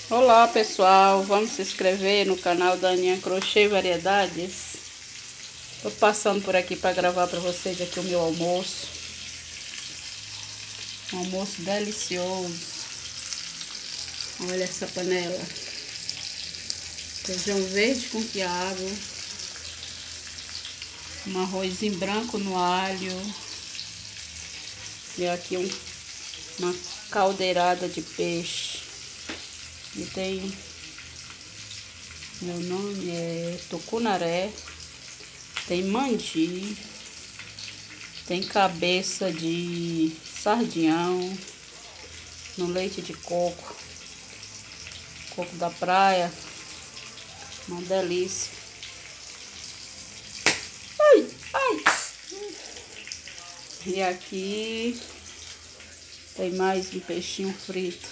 Olá pessoal, vamos se inscrever no canal da Aninha Crochê e Variedades. Tô passando por aqui para gravar para vocês aqui o meu almoço. Um almoço delicioso. Olha essa panela. Feijão verde com quiabo. Um arrozinho branco no alho. E aqui uma caldeirada de peixe. E tem, meu nome é tucunaré, tem mandi, tem cabeça de sardinhão no leite de coco, coco da praia, uma delícia. Ai, ai. E aqui tem mais um peixinho frito.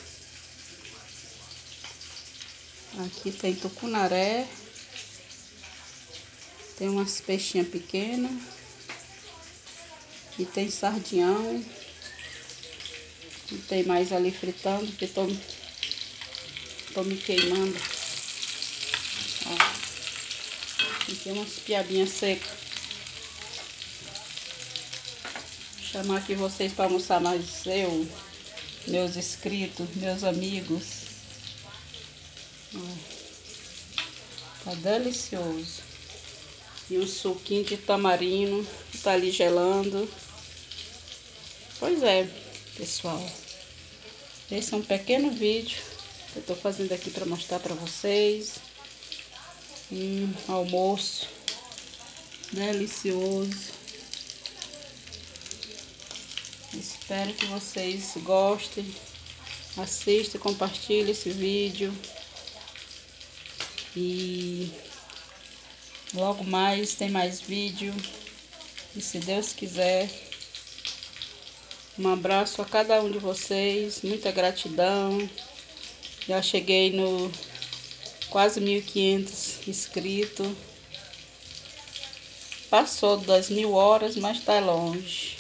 Aqui tem tucunaré, tem umas peixinhas pequenas e tem sardinhão. E tem mais ali fritando, que tô me queimando. Ó. E tem umas piabinhas secas. Vou chamar aqui vocês para almoçar mais meus inscritos, meus amigos. Tá delicioso. E um suquinho de tamarindo que tá ali gelando. Pois é, pessoal. Esse é um pequeno vídeo que eu tô fazendo aqui para mostrar para vocês. Almoço delicioso. Espero que vocês gostem. Assista e compartilhe esse vídeo. E logo mais tem mais vídeo. E se Deus quiser, um abraço a cada um de vocês. Muita gratidão. Já cheguei no quase 1.500 inscritos. Passou das 1.000 horas, mas tá longe.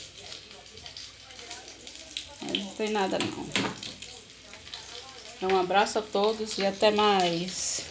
Mas não tem nada não. Um abraço a todos e até mais.